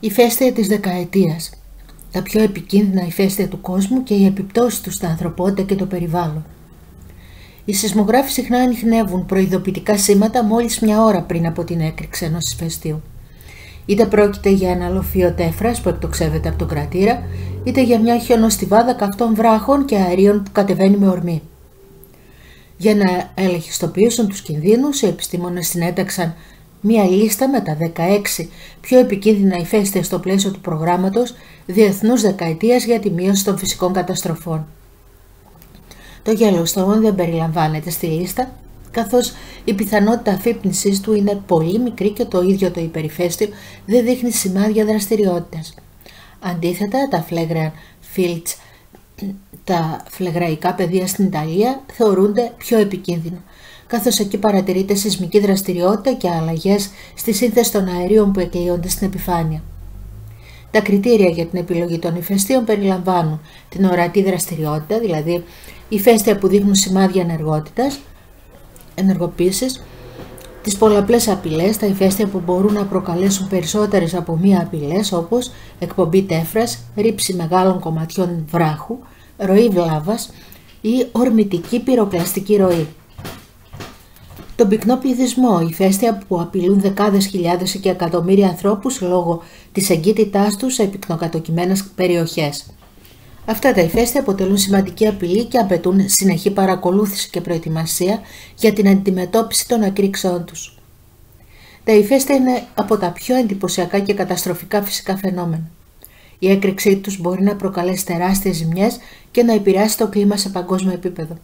Ηφαίστεια της δεκαετίας. Τα πιο επικίνδυνα ηφαίστεια του κόσμου και οι επιπτώσεις τους στα ανθρωπότητα και το περιβάλλον. Οι σεισμογράφοι συχνά ανιχνεύουν προειδοποιητικά σήματα μόλις μια ώρα πριν από την έκρηξη ενός ηφαιστείου. Είτε πρόκειται για ένα λοφείο τέφρας που εκτοξεύεται από τον κρατήρα, είτε για μια χιονοστιβάδα καυτών βράχων και αερίων που κατεβαίνει με ορμή. Για να ελεγχιστοποιήσουν τους κινδύνους, οι επιστήμονες συνέταξαν μία λίστα με τα 16 πιο επικίνδυνα ηφαίστεια στο πλαίσιο του προγράμματος Διεθνούς Δεκαετίας για τη Μείωση των Φυσικών Καταστροφών. Το Yellowstone δεν περιλαμβάνεται στη λίστα, καθώς η πιθανότητα αφύπνισης του είναι πολύ μικρή και το ίδιο το υπερηφαίστειο δεν δείχνει σημάδια δραστηριότητας. Αντίθετα, τα Phlegraean Fields, τα φλεγραϊκά πεδία στην Ιταλία, θεωρούνται πιο επικίνδυνα, καθώς εκεί παρατηρείται σεισμική δραστηριότητα και αλλαγές στη σύνθεση των αερίων που εκλείονται στην επιφάνεια. Τα κριτήρια για την επιλογή των ηφαιστείων περιλαμβάνουν την ορατή δραστηριότητα, δηλαδή ηφαίστεια που δείχνουν σημάδια ενεργοποίησης, τις πολλαπλές απειλές, τα ηφαίστεια που μπορούν να προκαλέσουν περισσότερες από μία απειλές, όπως εκπομπή τέφρας, ρήψη μεγάλων κομματιών βράχου, ροή λάβας ή ορμητική πυροκλαστική ροή. Τον πυκνό πληθυσμό, ηφαίστεια που απειλούν δεκάδες χιλιάδες και εκατομμύρια ανθρώπους λόγω της εγκύτητάς τους σε πυκνοκατοικημένες περιοχές. Αυτά τα ηφαίστεια αποτελούν σημαντική απειλή και απαιτούν συνεχή παρακολούθηση και προετοιμασία για την αντιμετώπιση των εκρήξεών τους. Τα ηφαίστεια είναι από τα πιο εντυπωσιακά και καταστροφικά φυσικά φαινόμενα. Η έκρηξή τους μπορεί να προκαλέσει τεράστιες ζημιές και να επηρεάσει το κλίμα σε παγκόσμιο επίπεδο.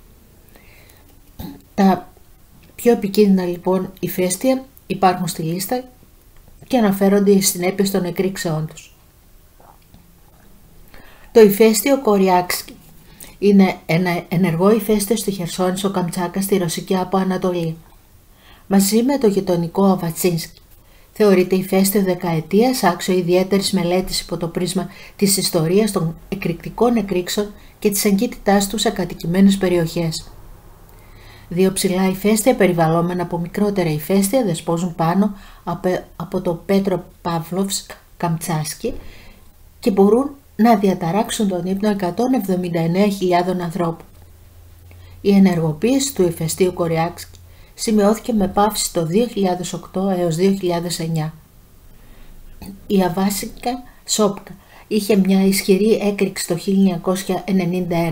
Τα πιο επικίνδυνα λοιπόν ηφαίστεια υπάρχουν στη λίστα και αναφέρονται οι συνέπειες των εκρήξεών τους. Το ηφαίστειο Κοριάξκι είναι ένα ενεργό ηφαίστειο στη Χερσόνησο Καμτσάκα στη Ρωσική Αποανατολή. Μαζί με το γειτονικό Αβατσίνσκι θεωρείται ηφαίστειο δεκαετίας άξιο ιδιαίτερης μελέτης υπό το πρίσμα της ιστορίας των εκρηκτικών εκρήξεων και της εγκύτητάς του σε κατοικημένες περιοχές. Δύο ψηλά ηφαίστεια περιβαλλόμενα από μικρότερα ηφαίστεια δεσπόζουν πάνω από το Πέτρο Παύλοβσκ Καμτσάσκι και μπορούν να διαταράξουν τον ύπνο 179.000 ανθρώπων. Η ενεργοποίηση του ηφαιστείου Κοριάξκι σημειώθηκε με πάυση το 2008 έως 2009. Η Αβάσικα Σόπκα είχε μια ισχυρή έκρηξη το 1991.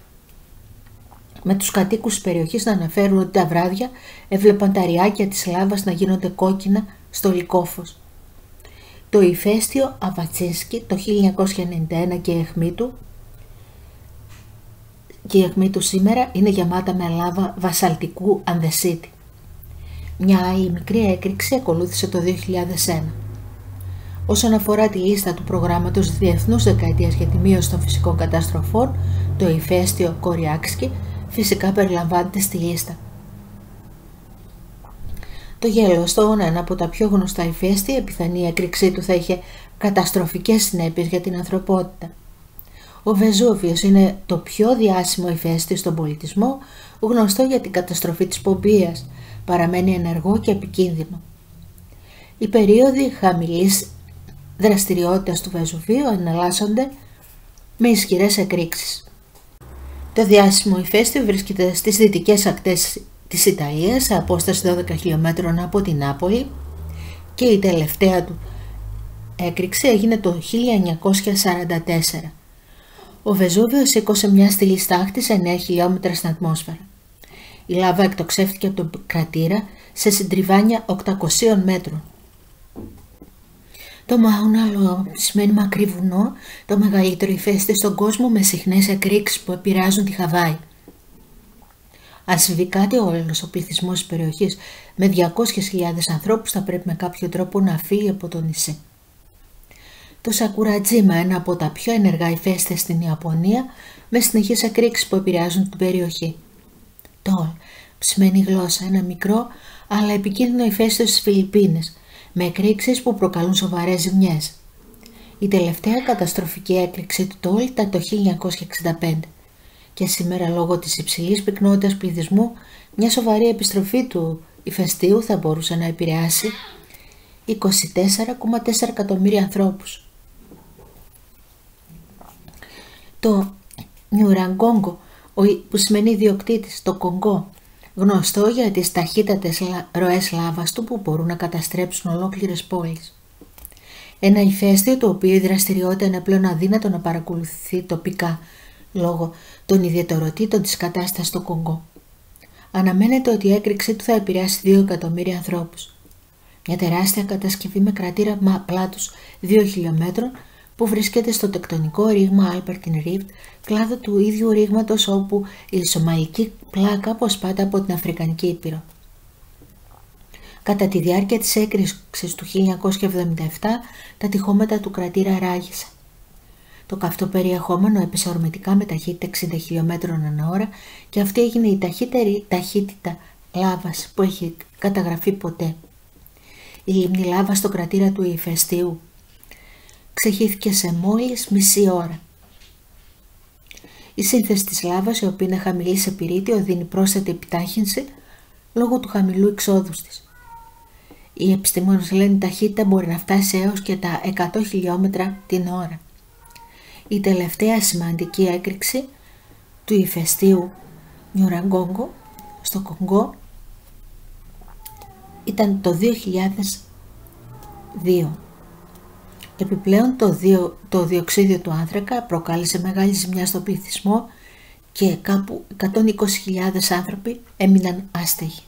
Με τους κατοίκους της περιοχής να αναφέρουν ότι τα βράδια έβλεπαν τα ριάκια της λάβας να γίνονται κόκκινα στο λυκόφως. Το ηφαίστειο Αβατσίνσκι το 1991 και η αιχμή του σήμερα είναι γεμάτα με λάβα βασαλτικού ανδεσίτη. Μια άλλη μικρή έκρηξη ακολούθησε το 2001. Όσον αφορά τη λίστα του προγράμματος Διεθνούς Δεκαετίας για τη Μείωση των Φυσικών Καταστροφών, το ηφαίστειο Κοριάξκι φυσικά περιλαμβάνεται στη λίστα. Το Yellowstone, ένα από τα πιο γνωστά ηφαίστεια, η πιθανή έκρηξή του θα είχε καταστροφικές συνέπειες για την ανθρωπότητα. Ο Βεζούβιος είναι το πιο διάσημο ηφαίστειο στον πολιτισμό, γνωστό για την καταστροφή της Πομπίας, παραμένει ενεργό και επικίνδυνο. Οι περίοδοι χαμηλής δραστηριότητας του Βεζουβίου εναλλάσσονται με ισχυρές εκρήξεις. Το διάσημο ηφαίστειο βρίσκεται στις δυτικές ακτές της Ιταλίας, σε απόσταση 12 χιλιόμετρων από την Νάπολη, και η τελευταία του έκρηξη έγινε το 1944. Ο Βεζούβιος σήκωσε μια στήλη στάχτης 9 χιλιόμετρα στην ατμόσφαιρα. Η λάβα εκτοξεύτηκε από τον κρατήρα σε συντριβάνια 800 μέτρων. Το Μάουνα σημαίνει μακρύ βουνό, το μεγαλύτερο ηφαίστειο στον κόσμο με συχνές εκρήξεις που επηρεάζουν τη Χαβάη. Αν συμβεί κάτι, όλος ο πληθυσμός της περιοχής με 200.000 ανθρώπους θα πρέπει με κάποιο τρόπο να φύγει από το νησί. Το Σακουρατζίμα, ένα από τα πιο ενεργά ηφαίστεια στην Ιαπωνία, με συνεχείς εκρήξεις που επηρεάζουν την περιοχή. Το σημαίνει γλώσσα, ένα μικρό αλλά επικίνδυνο ηφαίστειο στις Φιλιππίνες, με εκρήξεις που προκαλούν σοβαρές ζημιές. Η τελευταία καταστροφική έκρηξη του Τόλ ήταν το 1965 και σήμερα, λόγω της υψηλής πυκνότητας πληθυσμού, μια σοβαρή επιστροφή του ηφαιστείου θα μπορούσε να επηρεάσει 24,4 εκατομμύρια ανθρώπους. Το Νιουραγκόγκο, που σημαίνει ιδιοκτήτης, το Κονγκό, γνωστό για τις ταχύτατες ροές λάβας του που μπορούν να καταστρέψουν ολόκληρες πόλεις. Ένα ηφαίστειο το οποίο η δραστηριότητα είναι πλέον αδύνατο να παρακολουθεί τοπικά λόγω των ιδιαιτεροτήτων της κατάστασης στο Κονγκό. Αναμένεται ότι η έκρηξή του θα επηρεάσει 2 εκατομμύρια ανθρώπους. Μια τεράστια κατασκευή με κρατήρα πλάτους 2 χιλιόμετρων που βρίσκεται στο τεκτονικό ρήγμα Albertine Rift, κλάδο του ίδιου ρήγματος όπου η Σομαλική πλάκα αποσπάται από την Αφρικανική Ήπειρο. Κατά τη διάρκεια της έκρηξης του 1977, τα τυχώματα του κρατήρα ράγισαν. Το καυτό περιεχόμενο έπεσε ορμητικά με ταχύτητα 60 χιλιόμετρων ανά ώρα και αυτή έγινε η ταχύτερη ταχύτητα λάβας που έχει καταγραφεί ποτέ. Η λίμνη λάβα στο κρατήρα του ηφαιστείου ξεχύθηκε σε μόλις μισή ώρα. Η σύνθεση της λάβας, η οποία είναι χαμηλή σε πυρίτιο, δίνει πρόσθετη επιτάχυνση λόγω του χαμηλού εξόδου της. Οι επιστήμονες λένε η ταχύτητα μπορεί να φτάσει έως και τα 100 χιλιόμετρα την ώρα. Η τελευταία σημαντική έκρηξη του ηφαιστείου Νιουραγκόγκο στο Κονγκό ήταν το 2002. Επιπλέον το διοξείδιο του άνθρακα προκάλεσε μεγάλη ζημιά στον πληθυσμό και κάπου 120.000 άνθρωποι έμειναν άστεγοι.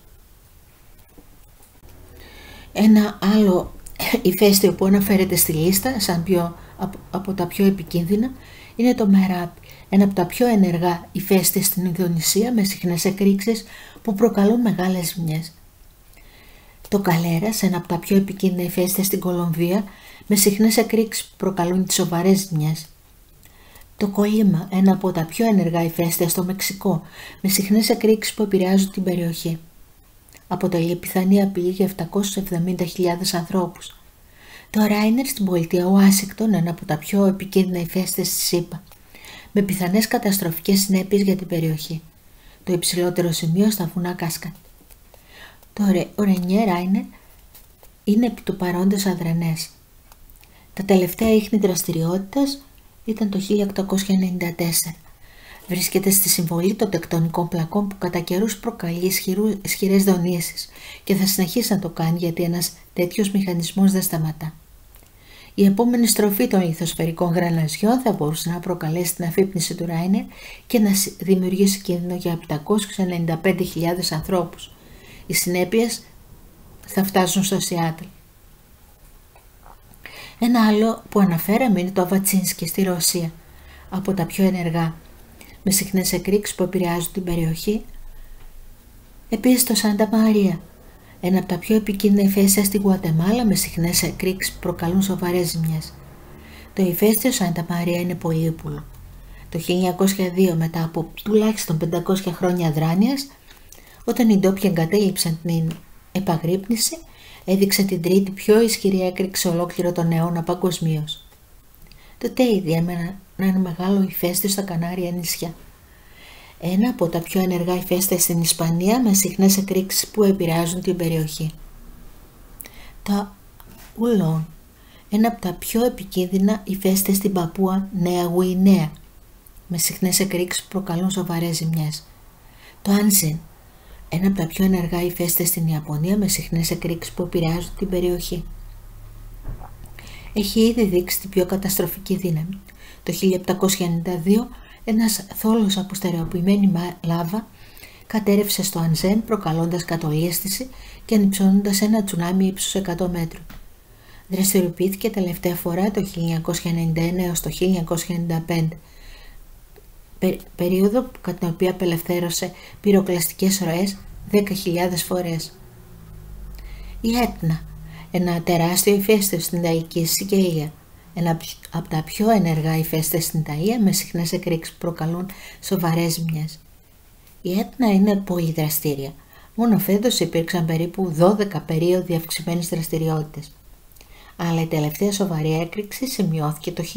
Ένα άλλο ηφαίστειο που αναφέρεται στη λίστα σαν από τα πιο επικίνδυνα είναι το Μεράπι, ένα από τα πιο ενεργά ηφαίστεια στην Ινδονησία με συχνές εκρήξεις που προκαλούν μεγάλες ζημιές. Το Καλέρας, ένα από τα πιο επικίνδυνα ηφαίστεια στην Κολομβία με συχνές εκρήξεις που προκαλούν τις σοβαρές ζημιές. Το Κολίμα, ένα από τα πιο ενεργά ηφαίστεια στο Μεξικό με συχνές εκρήξεις που επηρεάζουν την περιοχή. Αποτελεί πιθανή απειλή για 770.000 ανθρώπους. Το Ράινερ στην πολιτεία Ουάσιγκτον, ένα από τα πιο επικίνδυνα ηφαίστεια στη ΣΥΠΑ, με πιθανές καταστροφικές συνέπειες για την περιοχή. Το υψηλότερο σημείο στα βουνά Κάσκαντ. Το Ρενιέ Ράινερ είναι επί του παρόντος αδρανές. Τα τελευταία ίχνη δραστηριότητας ήταν το 1894. Βρίσκεται στη συμβολή των τεκτονικών πλακών που κατά καιρούς προκαλεί ισχυρές δονήσεις και θα συνεχίσει να το κάνει γιατί ένας τέτοιος μηχανισμός δεν σταματά. Η επόμενη στροφή των λιθοσφαιρικών γραναζιών θα μπορούσε να προκαλέσει την αφύπνιση του Ράινερ και να δημιουργήσει κίνδυνο για 795.000 ανθρώπους. Οι συνέπειες θα φτάσουν στο Σιάτλ. Ένα άλλο που αναφέραμε είναι το Αβατσίνσκι στη Ρωσία, από τα πιο ενεργά, με συχνές εκρήξεις που επηρεάζουν την περιοχή. Επίσης το Σάντα Μαρία, ένα από τα πιο επικίνδυνα ηφαίστεια στη Γουατεμάλα με συχνές εκρήξεις που προκαλούν σοβαρές ζημιές. Το ηφαίστειο Σάντα Μαρία είναι πολύπουλο. Το 1902, μετά από τουλάχιστον 500 χρόνια αδράνειας, όταν οι ντόπιοι εγκατέλειψαν την επαγρύπνηση, έδειξε την τρίτη πιο ισχυρή έκρηξη σε ολόκληρο τον αιώνα παγκοσμίως. Τότε ήδη έμενα ένα μεγάλο ηφαίστειο στα Κανάρια νησιά. Ένα από τα πιο ενεργά ηφαίστεια στην Ισπανία με συχνές εκρήξεις που επηρεάζουν την περιοχή. Τα Ουλόν, ένα από τα πιο επικίνδυνα ηφαίστεια στην Παπούα Νέα Γουινέα, με συχνές εκρήξεις που προκαλούν σοβαρές ζημιές. Το Άνζεν, ένα από τα πιο ενεργά ηφαίστεια στην Ιαπωνία με συχνές εκρήξεις που επηρεάζουν την περιοχή. Έχει ήδη δείξει την πιο καταστροφική δύναμη. Το 1792 ένας θόλος από στερεοποιημένη λάβα κατέρευσε στο Ανζέν προκαλώντας κατολίσθηση και ανυψώνοντας ένα τσουνάμι ύψους 100 μέτρων. Δραστηριοποιήθηκε τελευταία φορά το 1999 έως το 1995, περίοδο κατά την οποία απελευθέρωσε πυροκλαστικές ροές 10.000 φορές. Η Έτνα, ένα τεράστιο ηφαίστειο στην Ιταλική Σικελία, ένα από τα πιο ενεργά ηφαίστεια στην Ιταλία με συχνές εκρήξεις που προκαλούν σοβαρές ζημιές. Η Έτνα είναι πολύ δραστήρια. Μόνο φέτος υπήρξαν περίπου 12 περίοδοι αυξημένης δραστηριότητας. Αλλά η τελευταία σοβαρή έκρηξη σημειώθηκε το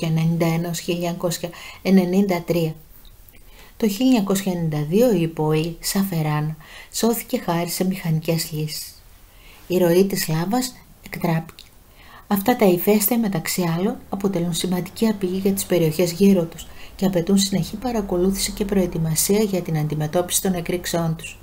1991-1993. Το 1992 η πόλη Σαφεράνα σώθηκε χάρη σε μηχανικές λύσεις. Η ροή της λάβας εκτράπηκε. Αυτά τα ηφαίστεια μεταξύ άλλων αποτελούν σημαντική απειλή για τις περιοχές γύρω τους και απαιτούν συνεχή παρακολούθηση και προετοιμασία για την αντιμετώπιση των εκρήξεών τους.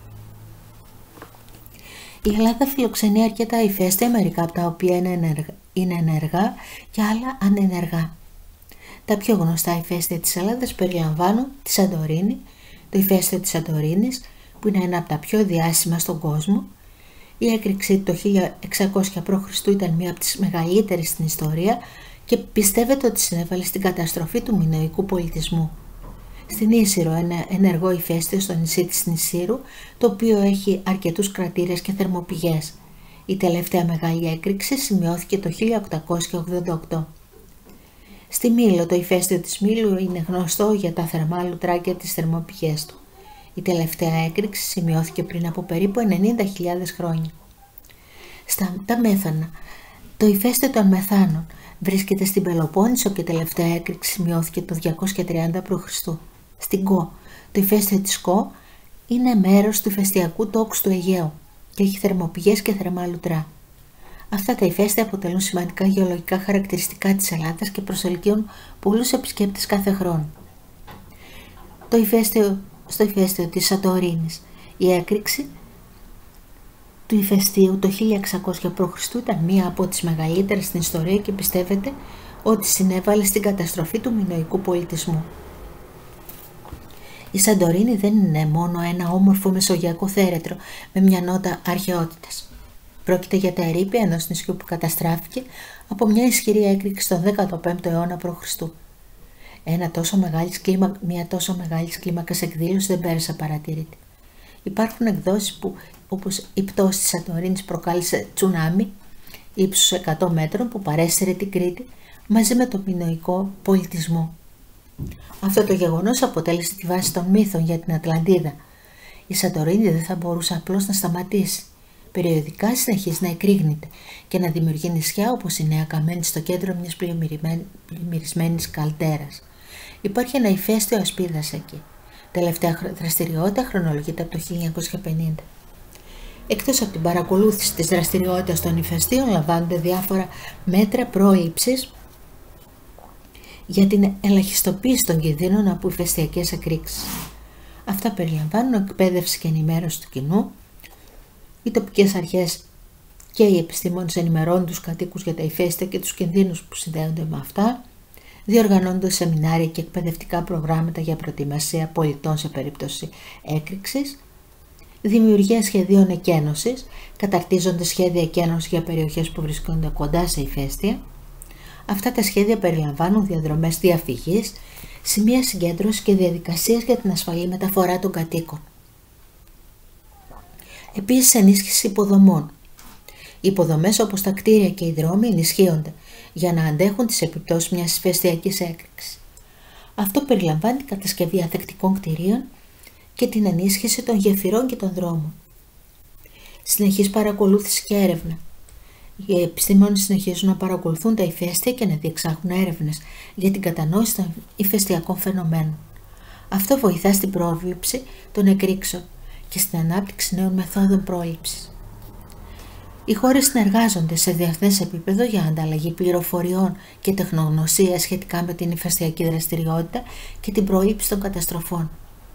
Η Ελλάδα φιλοξενεί αρκετά ηφαίστεια, μερικά από τα οποία είναι ενεργά και άλλα ανενεργά. Τα πιο γνωστά ηφαίστεια της Ελλάδας περιλαμβάνουν τη Σαντορίνη, το ηφαίστειο της Σαντορίνης, που είναι ένα από τα πιο διάσημα στον κόσμο. Η έκρηξη το 1600 π.Χ. ήταν μία από τις μεγαλύτερες στην ιστορία και πιστεύετε ότι συνέβαλε στην καταστροφή του μινωικού πολιτισμού. Στην Ίσυρο, ένα ενεργό ηφαίστειο στο νησί της Νησύρου, το οποίο έχει αρκετούς κρατήρες και θερμοπηγές. Η τελευταία μεγάλη έκρηξη σημειώθηκε το 1888. Στη Μήλο, το ηφαίστειο της Μήλου είναι γνωστό για τα θερμά λουτρά και τις θερμοπηγές του. Η τελευταία έκρηξη σημειώθηκε πριν από περίπου 90.000 χρόνια. Στα Μέθανα, το ηφαίστειο των Μεθάνων βρίσκεται στην Πελοπόννησο και η τελευταία έκρηξη σημειώθηκε το 230 π.Χ. Στην Κο, το ηφαίστειο της Κο είναι μέρος του ηφαιστειακού τόξου του Αιγαίου και έχει θερμοπηγές και θερμά λουτρά. Αυτά τα ηφαίστεια αποτελούν σημαντικά γεωλογικά χαρακτηριστικά της Ελλάδας και προσελκύουν πολλούς επισκέπτες κάθε χρόνο. Στο ηφαίστειο της Σαντορίνης, η έκρηξη του ηφαιστείου το 1600 π.Χ. ήταν μία από τις μεγαλύτερες στην ιστορία και πιστεύετε ότι συνέβαλε στην καταστροφή του μινωικού πολιτισμού. Η Σαντορίνη δεν είναι μόνο ένα όμορφο μεσογειακό θέρετρο με μια νότα αρχαιότητας. Πρόκειται για τα ερείπια ενός νησιού που καταστράφηκε από μια ισχυρή έκρηξη στον 15ο αιώνα π.Χ. Μια τόσο μεγάλη κλίμακα εκδήλωση δεν πέρασε απαρατήρητη. Υπάρχουν εκδόσεις όπως η πτώση της Σαντορίνης προκάλεσε τσουνάμι ύψους 100 μέτρων που παρέσυρε την Κρήτη μαζί με τον μινωικό πολιτισμό. Αυτό το γεγονός αποτέλεσε τη βάση των μύθων για την Ατλαντίδα. Η Σαντορίνη δεν θα μπορούσε απλώς να σταματήσει. Περιοδικά συνεχίζει να εκρήγνεται και να δημιουργεί νησιά όπως η Νέα Καμένη στο κέντρο μιας πλημμυρισμένης καλτέρας. Υπάρχει ένα ηφαίστειο ασπίδας εκεί. Τελευταία δραστηριότητα χρονολογείται από το 1950. Εκτός από την παρακολούθηση της δραστηριότητας των ηφαιστείων, λαμβάνονται διάφορα μέτρα πρόληψης για την ελαχιστοποίηση των κινδύνων από ηφαιστειακές εκρήξεις. Αυτά περιλαμβάνουν εκπαίδευση και ενημέρωση του κοινού. Οι τοπικές αρχές και οι επιστήμονες ενημερώνουν τους κατοίκους για τα ηφαίστεια και τους κινδύνους που συνδέονται με αυτά, διοργανώνονται σεμινάρια και εκπαιδευτικά προγράμματα για προετοιμασία πολιτών σε περίπτωση έκρηξης, δημιουργία σχεδίων εκένωσης, καταρτίζονται σχέδια εκένωσης για περιοχές που βρίσκονται κοντά σε ηφαίστεια. Αυτά τα σχέδια περιλαμβάνουν διαδρομές διαφυγής, σημεία συγκέντρωσης και διαδικασίες για την ασφαλή μεταφορά των κατοίκων. Επίσης, ενίσχυση υποδομών. Οι υποδομές όπως τα κτίρια και οι δρόμοι ενισχύονται για να αντέχουν τις επιπτώσεις μιας ηφαιστειακής έκρηξης. Αυτό περιλαμβάνει την κατασκευή ανθεκτικών κτιρίων και την ενίσχυση των γεφυρών και των δρόμων. Συνεχής παρακολούθηση και έρευνα. Οι επιστήμονες συνεχίζουν να παρακολουθούν τα ηφαίστεια και να διεξάγουν έρευνες για την κατανόηση των ηφαιστειακών φαινομένων. Αυτό βοηθά στην πρόβλεψη των εκρήξεων και στην ανάπτυξη νέων μεθόδων πρόληψης. Οι χώρες συνεργάζονται σε διεθνές επίπεδο για ανταλλαγή πληροφοριών και τεχνογνωσία σχετικά με την ηφαιστειακή δραστηριότητα και την πρόληψη των καταστροφών.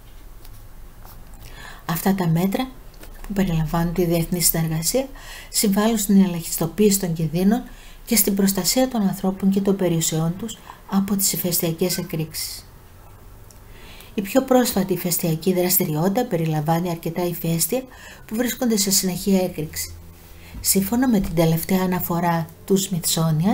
Αυτά τα μέτρα που περιλαμβάνουν τη διεθνή συνεργασία συμβάλλουν στην ελαχιστοποίηση των κινδύνων και στην προστασία των ανθρώπων και των περιουσιών τους από τις ηφαιστειακές εκρήξεις. Η πιο πρόσφατη ηφαιστειακή δραστηριότητα περιλαμβάνει αρκετά ηφαίστεια που βρίσκονται σε συνεχή έκρηξη. Σύμφωνα με την τελευταία αναφορά του Smithsonian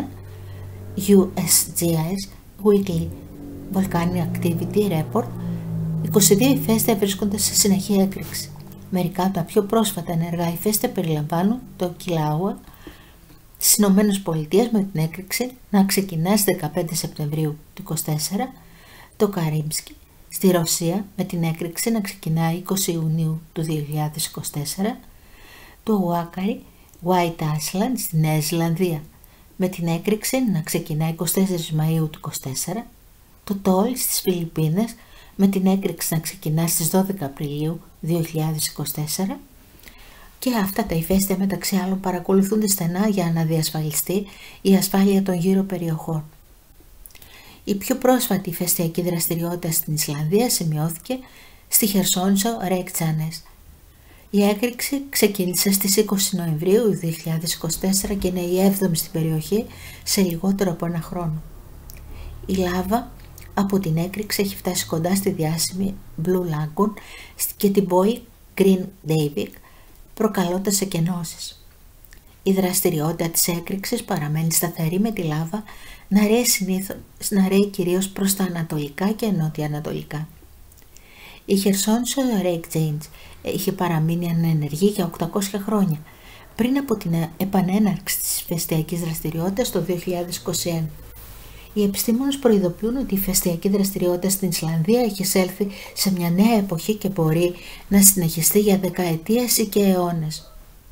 USGS Weekly Volcanic Activity Report, 22 ηφαίστεια βρίσκονται σε συνεχή έκρηξη. Μερικά από τα πιο πρόσφατα ενεργά ηφαίστεια περιλαμβάνουν το Κιλάουα στις Ηνωμένες Πολιτείες με την έκρηξη να ξεκινά στις 15 Σεπτεμβρίου του 2024, το Καρίμσκι στη Ρωσία με την έκρηξη να ξεκινάει 20 Ιουνίου του 2024, το Ουάκαρι White Island στη Νέα Ζηλανδία με την έκρηξη να ξεκινάει 24 Μαΐου του 2024, το Τόλ στις Φιλιππίνες με την έκρηξη να ξεκινά στις 12 Απριλίου 2024 και αυτά τα ηφαίστεια μεταξύ άλλων παρακολουθούνται στενά για να διασφαλιστεί η ασφάλεια των γύρω περιοχών. Η πιο πρόσφατη ηφαιστειακή δραστηριότητα στην Ισλανδία σημειώθηκε στη Χερσόνησο Ρέικτζανές. Η έκρηξη ξεκίνησε στις 20 Νοεμβρίου 2024 και είναι η 7η στην περιοχή σε λιγότερο από ένα χρόνο. Η λάβα από την έκρηξη έχει φτάσει κοντά στη διάσημη Blue Lagoon και την πόλη Green Davik, προκαλώντας εκενώσεις. Η δραστηριότητα της έκρηξης παραμένει σταθερή, με τη λάβα να ρέει κυρίως προς τα ανατολικά και νότια-ανατολικά. Η Χερσόνησο Ρέικτζανές είχε παραμείνει ανενεργή για 800 χρόνια πριν από την επανέναρξη της ηφαιστειακής δραστηριότητας το 2021. Οι επιστήμονες προειδοποιούν ότι η ηφαιστειακή δραστηριότητα στην Ισλανδία έχει εισέλθει σε μια νέα εποχή και μπορεί να συνεχιστεί για δεκαετίες ή και αιώνες.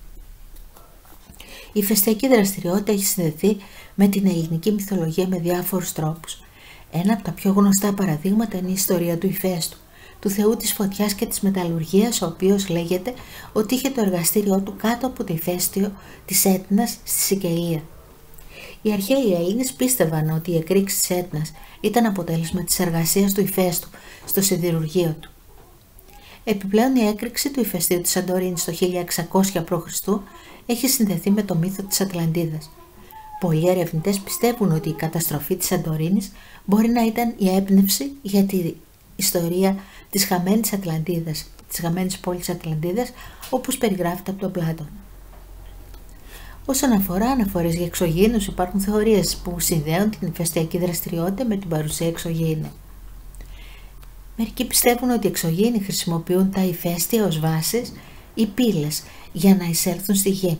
Η ηφαιστειακή δραστηριότητα έχει συνδεθεί με την ελληνική μυθολογία με διάφορους τρόπους. Ένα από τα πιο γνωστά παραδείγματα είναι η ιστορία του Ηφαίστου, του θεού της φωτιάς και της μεταλλουργίας, ο οποίος λέγεται ότι είχε το εργαστήριό του κάτω από το ηφαίστειο της Έτνας στη Σικελία. Οι αρχαίοι Έλληνες πίστευαν ότι η εκρήξη της Έτνας ήταν αποτέλεσμα της εργασίας του Ηφαίστου στο σιδηρουργείο του. Επιπλέον, η έκρηξη του ηφαιστείου της Σαντορίνης το 1600 π.Χ. έχει συνδεθεί με το μύθο της Ατλαντίδας. Πολλοί ερευνητές πιστεύουν ότι η καταστροφή της Σαντορίνης μπορεί να ήταν η έμπνευση για τη ιστορία της χαμένης Ατλαντίδας, της χαμένης πόλης Ατλαντίδας, όπως περιγράφεται από τον Πλάτωνα. Όσον αφορά αναφορές για εξωγήινους, υπάρχουν θεωρίες που συνδέουν την ηφαιστειακή δραστηριότητα με την παρουσία εξωγήινων. Μερικοί πιστεύουν ότι οι εξωγήινοι χρησιμοποιούν τα ηφαίστεια ως βάσεις ή πύλες για να εισέλθουν στη γη.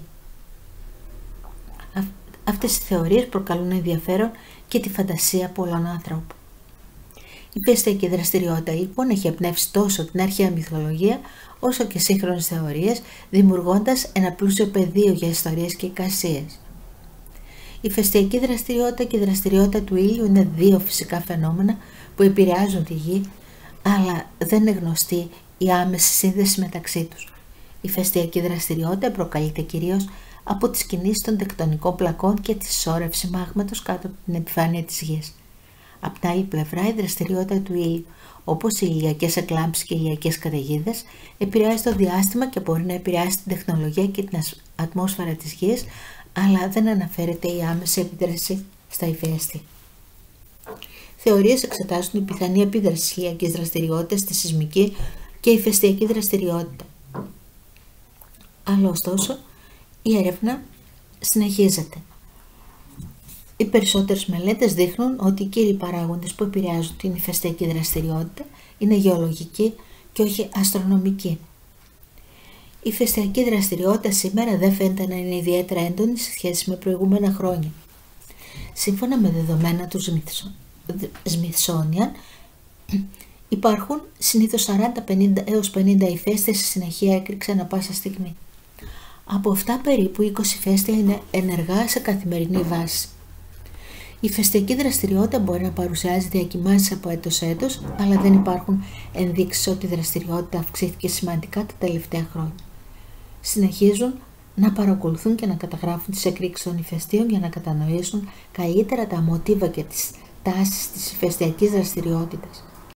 Αυτές οι θεωρίες προκαλούν ενδιαφέρον και τη φαντασία πολλών ανθρώπων. Η ηφαιστειακή δραστηριότητα λοιπόν έχει εμπνεύσει τόσο την αρχαία μυθολογία όσο και σύγχρονες θεωρίες, δημιουργώντας ένα πλούσιο πεδίο για ιστορίες και εικασίες. Η ηφαιστειακή δραστηριότητα και η δραστηριότητα του ήλιου είναι δύο φυσικά φαινόμενα που επηρεάζουν τη γη, αλλά δεν είναι γνωστή η άμεση σύνδεση μεταξύ τους. Η ηφαιστειακή δραστηριότητα προκαλείται κυρίως από τις κινήσεις των τεκτονικών πλακών και τη σώρευση μάγματος κάτω από την επιφάνεια της γης. Απ' την άλλη πλευρά, η δραστηριότητα του ήλιου, όπως οι ηλιακές εκλάμψεις και οι ηλιακές καταιγίδες, επηρεάζει το διάστημα και μπορεί να επηρεάσει την τεχνολογία και την ατμόσφαιρα της γης, αλλά δεν αναφέρεται η άμεση επίδραση στα ηφαίστεια. Θεωρίες εξετάζουν την πιθανή επίδραση της ηλιακής δραστηριότητας στη σεισμική και ηφαιστειακή δραστηριότητα. Αλλά ωστόσο, η έρευνα συνεχίζεται. Οι περισσότερες μελέτες δείχνουν ότι οι κύριοι παράγοντες που επηρεάζουν την ηφαιστειακή δραστηριότητα είναι γεωλογικοί και όχι αστρονομικοί. Η ηφαιστειακή δραστηριότητα σήμερα δεν φαίνεται να είναι ιδιαίτερα έντονη σε σχέση με προηγούμενα χρόνια. Σύμφωνα με δεδομένα του Smithsonian, υπάρχουν συνήθως 40 έως 50 ηφαίστεια σε συνεχεία έκρηξη ανά πάσα στιγμή. Από αυτά περίπου 20 ηφαίστεια είναι ενεργά σε καθημερινή βάση. Η ηφαιστειακή δραστηριότητα μπορεί να παρουσιάζει διακυμάνσεις από έτος σε έτος, αλλά δεν υπάρχουν ενδείξεις ότι η δραστηριότητα αυξήθηκε σημαντικά τα τελευταία χρόνια. Συνεχίζουν να παρακολουθούν και να καταγράφουν τις εκρήξεις των ηφαιστείων για να κατανοήσουν καλύτερα τα μοτίβα και τις τάσεις της ηφαιστειακής δραστηριότητας.